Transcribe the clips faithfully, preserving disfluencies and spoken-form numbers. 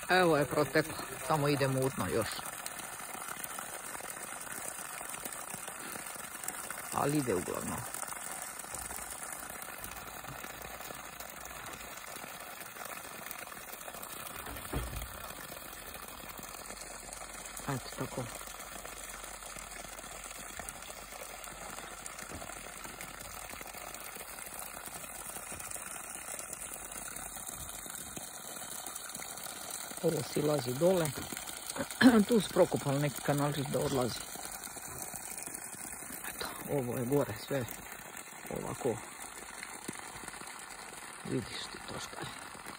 Evo je proteklo, samo ide mutno još. Ali ide uglavnom. Eto tako. Ovo silazi dole. Tu su prokopali neki kanalčić da odlazi. Eto, ovo je gore sve ovako. Vidiš ti to šta je.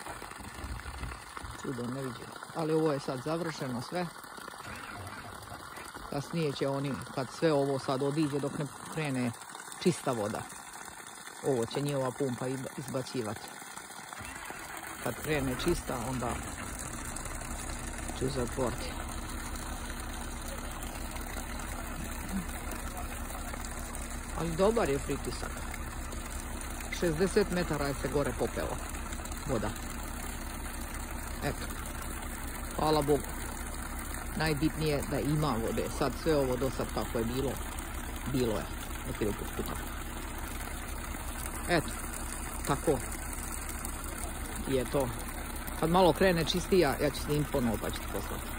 Čudo ne vidim. Ali ovo je sad završeno sve. Kasnije će oni, kad sve ovo sad odiđe dok ne krene čista voda. Ovo će njihova pumpa izbacivati. Kad krene čista, onda ću zatvoriti. Ali dobar je pritisak. šezdeset metara je se gore popelo voda. Eto. Hvala Bogu. Najbitnije je da ima vode. Sad sve ovo do sad kako je bilo, bilo je. Neki drugi puta. Eto. Tako. Je to. Kad malo krene čistija, ja ću snimiti ponovo pa ću ti poslati.